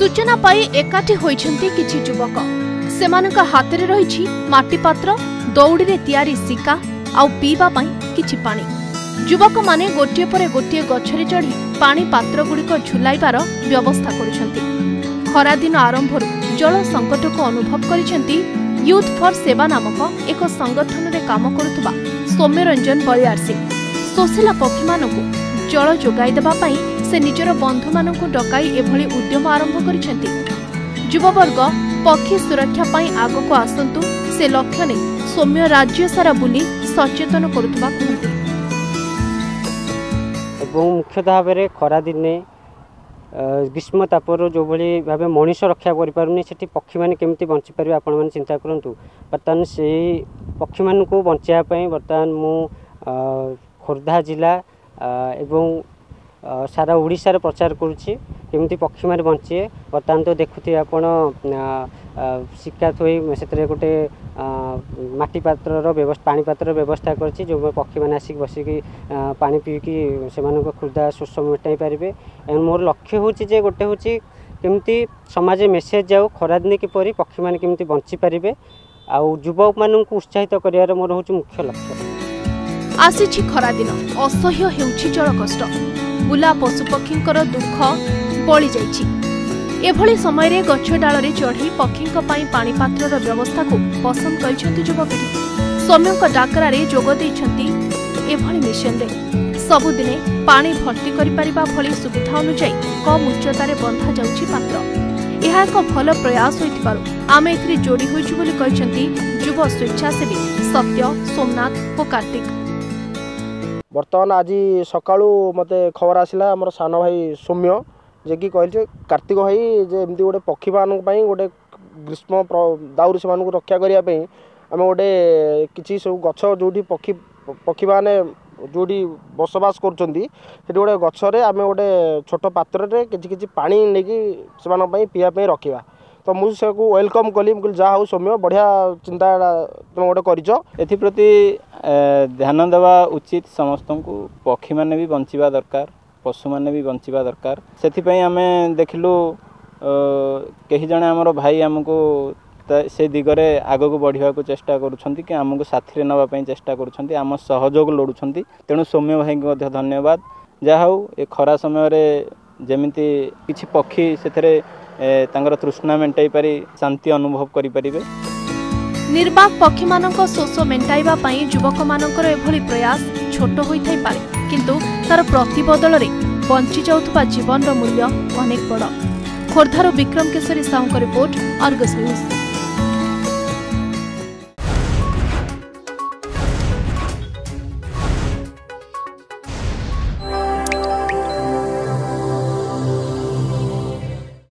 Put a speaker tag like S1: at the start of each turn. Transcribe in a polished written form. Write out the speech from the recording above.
S1: सूचना पाई एकाठी होइछन्ति किछि युवक सेमानका हातरे रहिछि माटी पात्र दौड़ी रे तयारी सिक्का आउ पीबा पई किछि पानी। युवक माने गोटिए परे गोटिए गछरे चढ़ी पानी पात्र गुड़िक झुलाइबार व्यवस्था करुछन्ति। खरा दिन आरंभर जल संकट को अनुभव करिछन्ति यूथ फॉर सेवा नामक एक संगठन रे काम करुथबा सौम्यरंजन बलियार सिंह। सोसिला पक्षी मानकु जल जोगाई देबा पई से निजर बंधु मानकु डकाई एभली उद्यम आरंभ करिछन्ति। युववर्ग पक्षी सुरक्षा पई आगको आसंतु से लक्ष्य नै सौम्य राज्य सारा बुली सचेतन करुथबा कहन्ति।
S2: एवं मुख्यतः भाव खरा दिने ग्रीष्म तापर जो भली भाव मनीष रक्षा करें से पक्षी मैंने केमती बंची पारे आपण मैंने चिंता करूँ। बर्तमान से पक्षी मान को बचाई बर्तमान मु खोर्धा जिला एवं सारा ओडिशा रे प्रचार करुच्ची केमती पक्षी मैंने बंचे। बर्तमान तो देखुए आपण सिक्का थोई से गोटे माटी पात्र व्यवस्था पानी पात्र व्यवस्था करछि जो पक्षी मैंने आसिक बसिकी पानी पीकी से क्षुधा शोष मेटाई पारे। मोर लक्ष्य होची जे गोटे होची केमती समाज मेसेज जाऊ खरा दिन किपरि पक्षी मैंने केमती बंची पारे आउ युवक मानू उत्साहित करियार मोर होची मुख्य लक्ष्य।
S1: आसीछि खरा दिन असह्य हेउछि जल कष्ट बुला पशुपक्षींकर दुख बळी जाइछि। एभली समय रे गछ डालरे चढ़ी पक्षींक पई पानी पात्रर व्यवस्था को पसंद करिसेंति युवपीढ़ी। सौम्यक डाकरा रे जोग दैछंति एभली मिशन रे सबुदिने पानी भर्ती करि परिबा भली सुविधा अनुसार कम उच्चतारे बंधा जाउछि पात्र। यह एक भल प्रयास होइतिबारु आमे एथि जोड़ी होइछु बोली कहिसेंति युव स्वेच्छासेवी सत्य सोमनाथ और कार्तिक।
S3: बर्तमान आज सकाळू मते खबर आसिला हमर सानो भाई सौम्य जे कि कहले कार्तिक भाई जे एमती गोटे पक्षी मान गोटे ग्रीष्म दाउर से रक्षा करने आम गोटे किसी सब गछ जो पक्षी पक्षी मैंने जो बसवास कर गोटे गचरे आम गोटे छोट पात्र कि पानी नहीं पीवाई रखा। तो मुझे वेलकम कली जहाँ हो सौम्य बढ़िया चिंता तुम गोटे करप्रति
S4: ध्यान देवा उचित। समस्त को पक्षी मैंने भी बंचा दरकार पशु मैंने भी बंचा दरकार। से आम देखिलु कहीं जड़े आमर भाई आमको से दिगरे आग को बढ़ा को चेष्टा करुँच कि आमको साथी नापी चेष्टा करुँच आम सहयोग लोड़ुंट। तेणु सौम्य भाई को धन्यवाद। जहा हो ए खरा समय जमिति किछि पक्षी से तृष्णा मेटाई पारी शांति अनुभव करि परिबे।
S1: निर्वाक पक्षी मानक शोष मेटाइबा पई युवक मानकर एभली प्रयास छोट होई थाई पारे किंतु तार प्रतिबदल रे बंची जाउथबा जीवन रो मूल्य अनेक बड़। खोर्धारो Vikram Kesari Sahu report, Argus news.